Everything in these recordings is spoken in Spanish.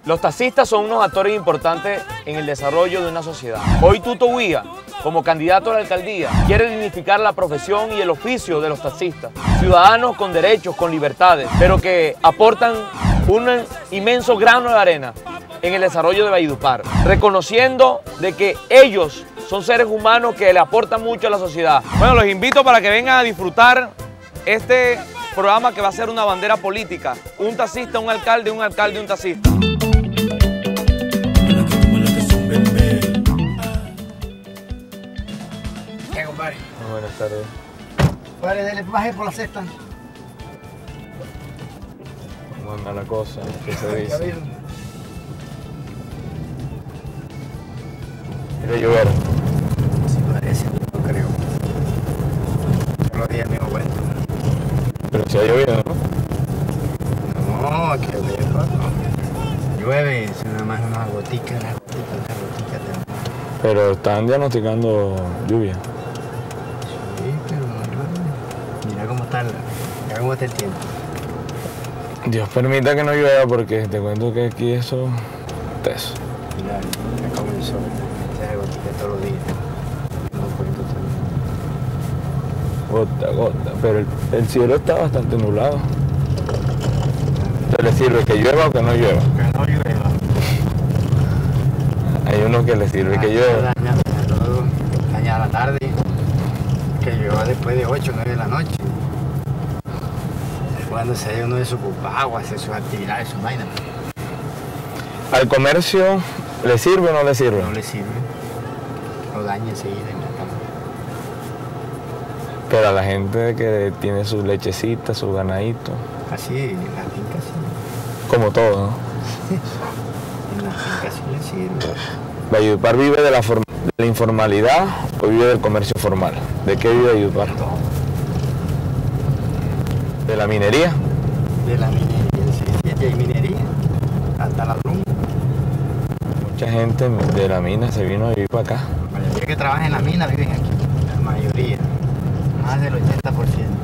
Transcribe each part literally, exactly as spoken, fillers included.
Los taxistas son unos actores importantes en el desarrollo de una sociedad. Hoy Tuto Huía, como candidato a la alcaldía, quiere dignificar la profesión y el oficio de los taxistas. Ciudadanos con derechos, con libertades, pero que aportan un inmenso grano de arena en el desarrollo de Valledupar, reconociendo de que ellos son seres humanos que le aportan mucho a la sociedad. Bueno, los invito para que vengan a disfrutar este programa que va a ser una bandera política. Un taxista, un alcalde, un alcalde, un taxista. ¿Qué, compadre? Muy buenas tardes. Compadre, dele baje por la cesta. ¿Cómo anda la cosa? ¿Qué se dice? ¿Quiere llover? Sí, parece, no creo. Todos los días mismo cuento. Pero si ha llovido, ¿no? No, que lejos, no. Llueve, es nada más una gotica, una gotica, una gotica. Pero están diagnosticando lluvia. Sí, pero no llueve. Mira cómo está el, mira cómo está el tiempo. Dios permita que no llueva porque te cuento que aquí eso teso. Mira, ya comenzó. Se hace gotica todos los días. No cuento Gota, gota. Pero el, el cielo está bastante nublado. ¿Te le sirve que llueva o que no llueva? Que no llueva. Hay uno que le sirve que llueva. Daña, daña la tarde. Que llueva después de ocho, nueve de la noche. Cuando se haya uno desocupado, hacer sus actividades, sus vainas. ¿Al comercio le sirve o no le sirve? No le sirve. Lo daña enseguida en la cama. Pero a la gente que tiene sus lechecitas, sus ganaditos. Así, en la finca sí. Como todo, ¿no? En la finca sí le sirve. ¿Valledupar vive de la, de la informalidad o vive del comercio formal? ¿De qué vive Valledupar? ¿De la minería? De la minería, sí, sí, aquí hay minería. Hasta la bruma. Mucha gente de la mina se vino a vivir para acá. La mayoría que trabaja en la mina viven aquí. La mayoría. Más del ochenta por ciento.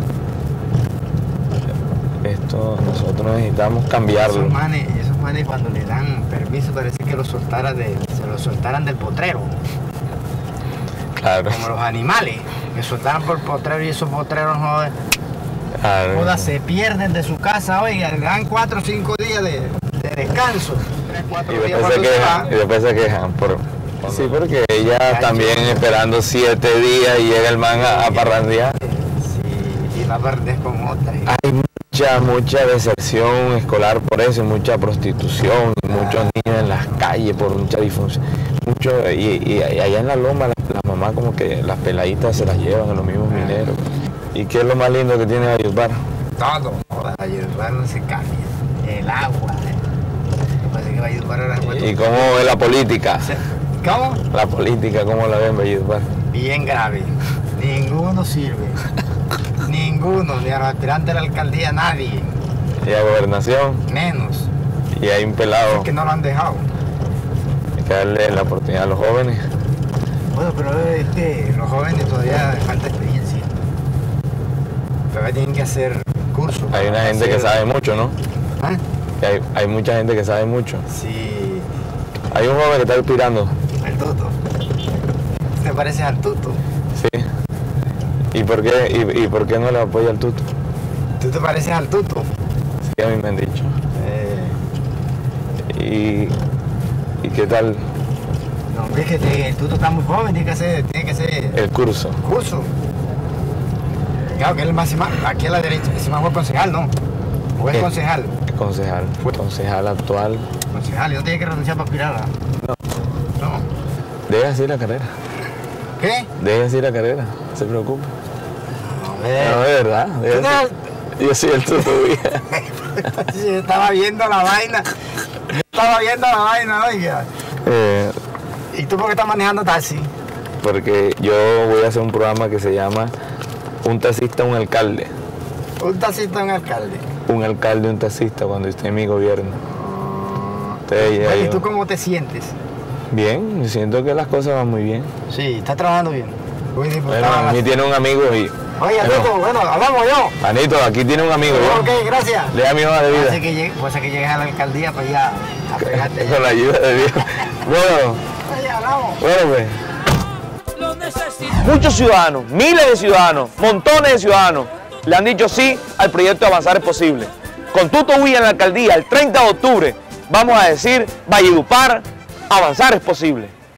Esto nosotros necesitamos cambiarlo. Esos manes, esos manes cuando le dan permiso parece que los soltaran de, se los soltaran del potrero. Claro. Como los animales, que soltaran por potrero y esos potreros no, Claro. joda, se pierden de su casa, oiga, le dan cuatro o cinco días de, de descanso. Tres, cuatro Y días después, se cuando se quejan, va. y después se quejan. Por, sí, porque ella también esperando siete días y llega el man a, a parrandear. Sí, y la verde es con otra. Hay mucha, mucha deserción escolar por eso, mucha prostitución, y muchos niños en las calles por mucha disfunción. Mucho, y, y allá en la loma las la mamás como que las peladitas se las llevan a los mismos mineros. ¿Y qué es lo más lindo que tiene Valledupar? Todo. Valledupar no se cambia. El agua. Parece que Valledupar ahora es ¿Y cómo ve la política? ¿Cómo? La política, ¿cómo la ve en Valledupar? Bien grave. Ninguno sirve. Ninguno. Ni a los aspirantes de la alcaldía, nadie. ¿Y a gobernación? Menos. Y hay un pelado. Es que no lo han dejado. Hay que darle la oportunidad a los jóvenes. Bueno, pero es que los jóvenes todavía les falta experiencia. Todavía tienen que hacer cursos. Hay una gente hacer... que sabe mucho, ¿no? ¿Ah? Que hay, hay mucha gente que sabe mucho. Sí. Hay un joven que está aspirando. Al tuto. ¿Te pareces al tuto? Sí. ¿Y por qué, y, y por qué no le apoya al tuto? ¿Tú te pareces al tuto? Sí, a mí me han dicho. Eh... ¿Y, ¿Y qué tal No, hombre, es que te- el tuto está muy joven, tiene que hacer, tiene que hacer el curso? curso. Claro que él es más, aquí a la derecha, ese más fue concejal, ¿no? ¿O es Eh. concejal? Es concejal. Fue. Concejal actual. Concejal, y no tiene que renunciar para aspirar a... No. No. Deje así la carrera. ¿Qué? Deje así la carrera. No se preocupe. No, No, de verdad. deje ¿Tú así. Yo soy el tuto, vieja. Sí, yo estaba viendo la vaina. Yo estaba viendo la vaina, oiga. Eh, ¿Y tú por qué estás manejando taxi? porque yo voy a hacer un programa que se llama Un taxista, un alcalde. Un taxista, un alcalde. Un alcalde, un taxista cuando esté en mi gobierno. Entonces, ya Oye, ¿y yo- tú cómo te sientes? Bien, siento que las cosas van muy bien. Sí, ¿estás trabajando bien? Uy, pues, Bueno, estaba a mí la- tiene un amigo y Oye, Tuto, bueno, hablamos yo. Manito, aquí tiene un amigo. Ok, gracias. Le da mi hoja de vida. Puede ser que llegue, puede ser que llegues a la alcaldía para allá a pegarte. Con la ayuda de Dios. Bueno, Oye, hablamos. bueno pues. Muchos ciudadanos, miles de ciudadanos, montones de ciudadanos, le han dicho sí al proyecto de Avanzar es Posible. Con Tuto Huilla en la alcaldía, el treinta de octubre, vamos a decir, Valledupar, Avanzar es Posible.